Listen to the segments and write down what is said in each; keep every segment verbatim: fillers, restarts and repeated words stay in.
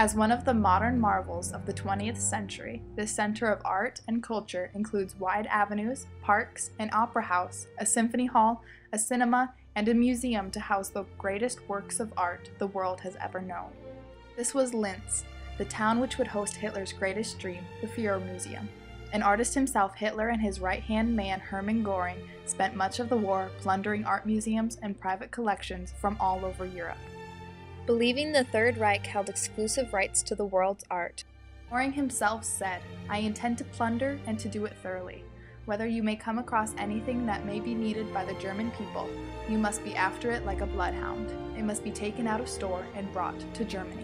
As one of the modern marvels of the twentieth century, this center of art and culture includes wide avenues, parks, an opera house, a symphony hall, a cinema, and a museum to house the greatest works of art the world has ever known. This was Linz, the town which would host Hitler's greatest dream, the Führer Museum. An artist himself, Hitler and his right-hand man Hermann Göring spent much of the war plundering art museums and private collections from all over Europe. Believing the Third Reich held exclusive rights to the world's art, Göring himself said, "I intend to plunder and to do it thoroughly. Whether you may come across anything that may be needed by the German people, you must be after it like a bloodhound. It must be taken out of store and brought to Germany."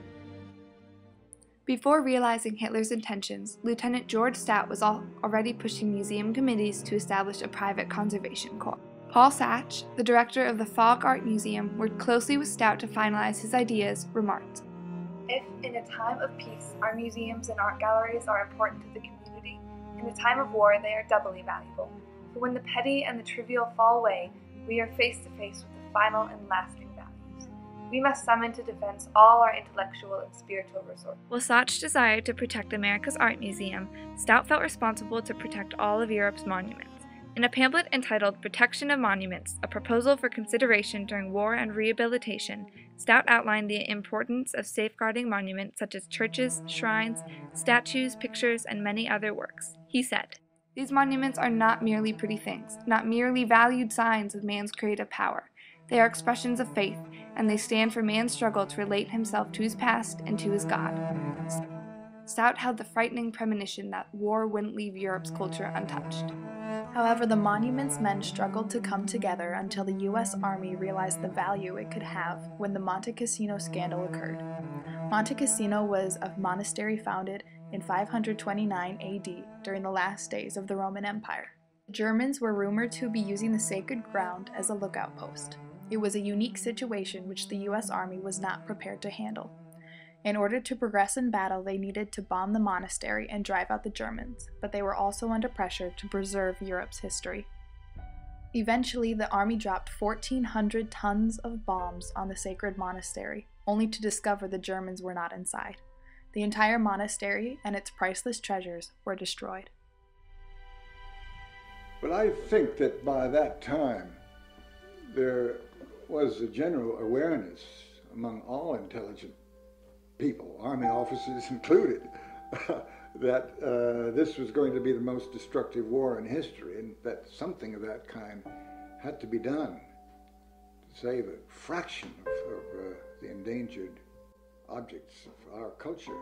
Before realizing Hitler's intentions, Lieutenant George Stout was already pushing museum committees to establish a private conservation corps. Paul Sachs, the director of the Fogg Art Museum, worked closely with Stout to finalize his ideas, remarked, "If, in a time of peace, our museums and art galleries are important to the community, in a time of war they are doubly valuable. For when the petty and the trivial fall away, we are face to face with the final and lasting values. We must summon to defense all our intellectual and spiritual resources." While Sachs desired to protect America's art museum, Stout felt responsible to protect all of Europe's monuments. In a pamphlet entitled Protection of Monuments, a proposal for consideration during war and rehabilitation, Stout outlined the importance of safeguarding monuments such as churches, shrines, statues, pictures, and many other works. He said, "These monuments are not merely pretty things, not merely valued signs of man's creative power. They are expressions of faith, and they stand for man's struggle to relate himself to his past and to his God." Stout held the frightening premonition that war wouldn't leave Europe's culture untouched. However, the monuments men struggled to come together until the U S Army realized the value it could have when the Monte Cassino scandal occurred. Monte Cassino was a monastery founded in five hundred twenty-nine A D during the last days of the Roman Empire. The Germans were rumored to be using the sacred ground as a lookout post. It was a unique situation which the U S Army was not prepared to handle. In order to progress in battle, they needed to bomb the monastery and drive out the Germans, but they were also under pressure to preserve Europe's history. Eventually, the army dropped fourteen hundred tons of bombs on the sacred monastery, only to discover the Germans were not inside. The entire monastery and its priceless treasures were destroyed. But I think that by that time, there was a general awareness among all intelligent people, army officers included, that uh, this was going to be the most destructive war in history, and that something of that kind had to be done to save a fraction of, of uh, the endangered objects of our culture.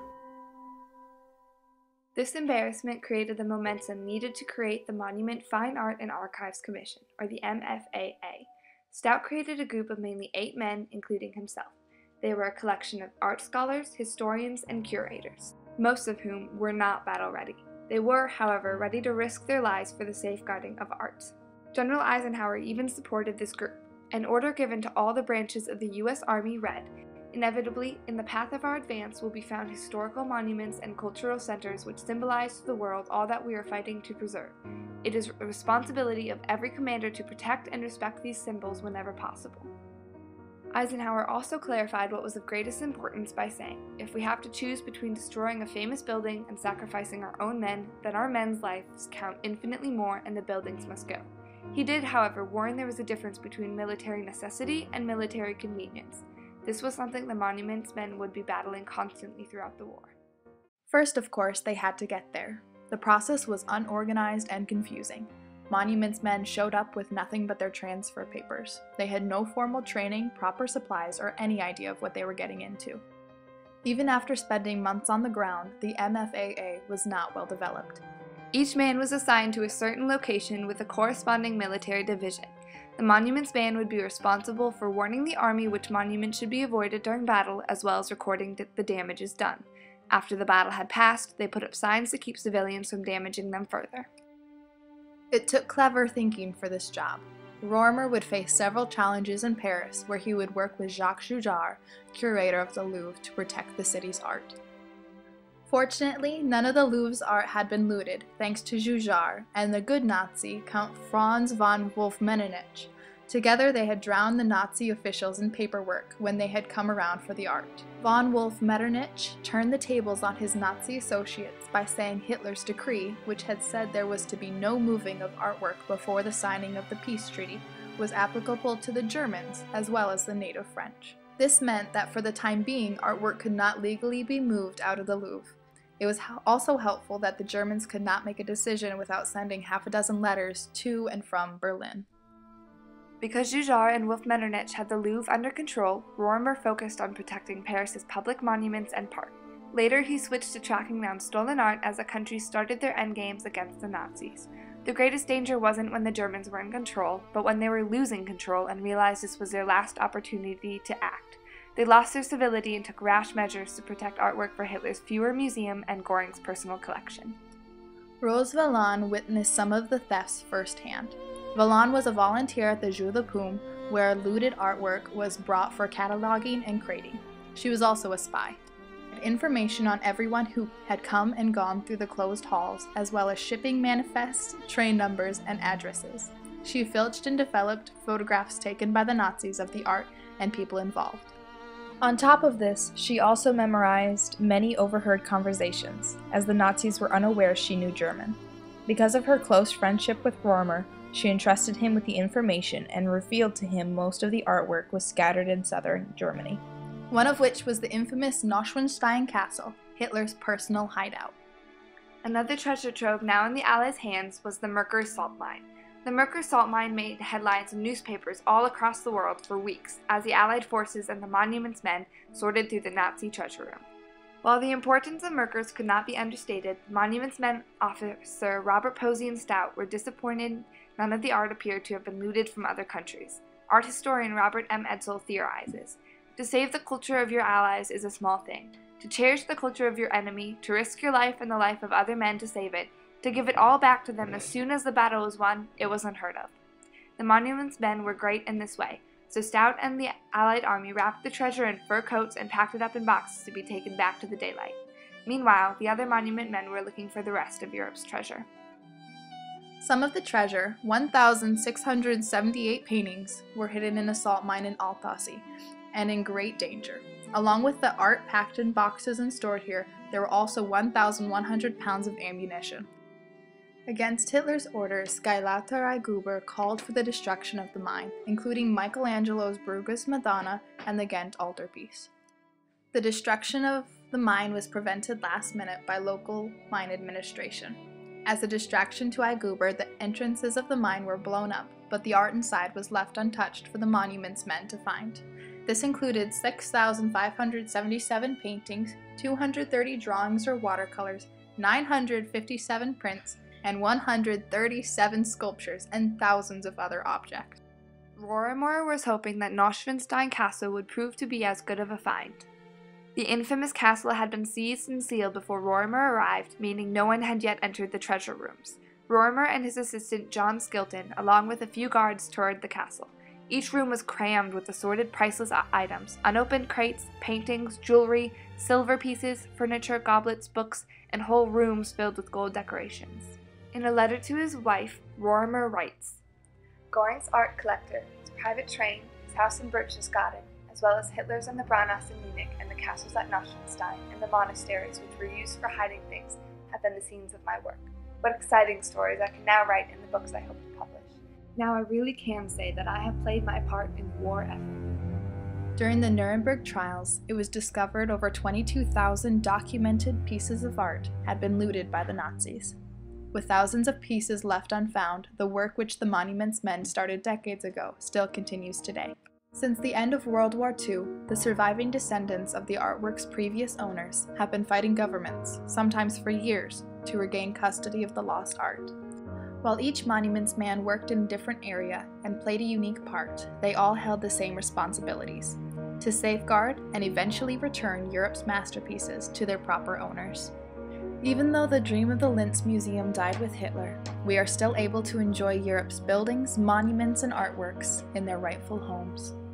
This embarrassment created the momentum needed to create the Monument Fine Art and Archives Commission, or the M F A A. Stout created a group of mainly eight men, including himself. They were a collection of art scholars, historians, and curators, most of whom were not battle-ready. They were, however, ready to risk their lives for the safeguarding of art. General Eisenhower even supported this group. An order given to all the branches of the U S Army read, "Inevitably, in the path of our advance will be found historical monuments and cultural centers which symbolize to the world all that we are fighting to preserve. It is a responsibility of every commander to protect and respect these symbols whenever possible." Eisenhower also clarified what was of greatest importance by saying, "If we have to choose between destroying a famous building and sacrificing our own men, then our men's lives count infinitely more and the buildings must go." He did, however, warn there was a difference between military necessity and military convenience. This was something the monuments men would be battling constantly throughout the war. First, of course, they had to get there. The process was unorganized and confusing. Monuments men showed up with nothing but their transfer papers. They had no formal training, proper supplies, or any idea of what they were getting into. Even after spending months on the ground, the M F A A was not well developed. Each man was assigned to a certain location with a corresponding military division. The monuments man would be responsible for warning the army which monuments should be avoided during battle, as well as recording the damages done. After the battle had passed, they put up signs to keep civilians from damaging them further. It took clever thinking for this job. Rorimer would face several challenges in Paris, where he would work with Jacques Joujar, curator of the Louvre, to protect the city's art. Fortunately, none of the Louvre's art had been looted, thanks to Joujar and the good Nazi, Count Franz von Wolff-Metternich, Together they had drowned the Nazi officials in paperwork when they had come around for the art. Von Wolf-Metternich turned the tables on his Nazi associates by saying Hitler's decree, which had said there was to be no moving of artwork before the signing of the peace treaty, was applicable to the Germans as well as the native French. This meant that for the time being, artwork could not legally be moved out of the Louvre. It was also helpful that the Germans could not make a decision without sending half a dozen letters to and from Berlin. Because Jujar and Wolf-Metternich had the Louvre under control, Rorimer focused on protecting Paris's public monuments and parks. Later, he switched to tracking down stolen art as the country started their endgames against the Nazis. The greatest danger wasn't when the Germans were in control, but when they were losing control and realized this was their last opportunity to act. They lost their civility and took rash measures to protect artwork for Hitler's Führer Museum and Göring's personal collection. Rose Valland witnessed some of the thefts firsthand. Valland was a volunteer at the Jeu de Paume, where looted artwork was brought for cataloging and crating. She was also a spy. She had information on everyone who had come and gone through the closed halls, as well as shipping manifests, train numbers, and addresses. She filched and developed photographs taken by the Nazis of the art and people involved. On top of this, she also memorized many overheard conversations, as the Nazis were unaware she knew German. Because of her close friendship with Rorimer, she entrusted him with the information and revealed to him most of the artwork was scattered in southern Germany, one of which was the infamous Neuschwanstein Castle, Hitler's personal hideout. Another treasure trove now in the Allies' hands was the Merkur salt mine. The Merkur salt mine made headlines in newspapers all across the world for weeks as the Allied forces and the Monuments men sorted through the Nazi treasure room. While the importance of Merkurs could not be understated, Monuments men officer Robert Posey and Stout were disappointed none of the art appeared to have been looted from other countries. Art historian Robert M. Edsel theorizes, "To save the culture of your allies is a small thing. To cherish the culture of your enemy, to risk your life and the life of other men to save it, to give it all back to them as soon as the battle was won, it was unheard of." The Monuments men were great in this way, so Stout and the Allied army wrapped the treasure in fur coats and packed it up in boxes to be taken back to the daylight. Meanwhile, the other Monument men were looking for the rest of Europe's treasure. Some of the treasure, one thousand six hundred seventy-eight paintings, were hidden in a salt mine in Altaussee, and in great danger. Along with the art packed in boxes and stored here, there were also one thousand one hundred pounds of ammunition. Against Hitler's orders, Gauleiter I. Gruber called for the destruction of the mine, including Michelangelo's Bruegge's Madonna and the Ghent altarpiece. The destruction of the mine was prevented last minute by local mine administration. As a distraction to I. Gruber, the entrances of the mine were blown up, but the art inside was left untouched for the Monuments men to find. This included six thousand five hundred seventy-seven paintings, two hundred thirty drawings or watercolors, nine hundred fifty-seven prints, and one hundred thirty-seven sculptures, and thousands of other objects. Rorimer was hoping that Neuschwanstein Castle would prove to be as good of a find. The infamous castle had been seized and sealed before Rorimer arrived, meaning no one had yet entered the treasure rooms. Rorimer and his assistant John Skilton, along with a few guards, toured the castle. Each room was crammed with assorted priceless items, unopened crates, paintings, jewelry, silver pieces, furniture, goblets, books, and whole rooms filled with gold decorations. In a letter to his wife, Rorimer writes, Göring's art collector, his private train, his house in Berchtesgaden, as well as Hitler's and the Brauhaus in Munich and the castles at Neuschwanstein and the monasteries which were used for hiding things, have been the scenes of my work. What exciting stories I can now write in the books I hope to publish. Now I really can say that I have played my part in the war effort. During the Nuremberg trials, it was discovered over twenty-two thousand documented pieces of art had been looted by the Nazis. With thousands of pieces left unfound, the work which the Monuments men started decades ago still continues today. Since the end of World War Two, the surviving descendants of the artwork's previous owners have been fighting governments, sometimes for years, to regain custody of the lost art. While each Monuments man worked in a different area and played a unique part, they all held the same responsibilities: to safeguard and eventually return Europe's masterpieces to their proper owners. Even though the dream of the Linz Museum died with Hitler, we are still able to enjoy Europe's buildings, monuments, and artworks in their rightful homes.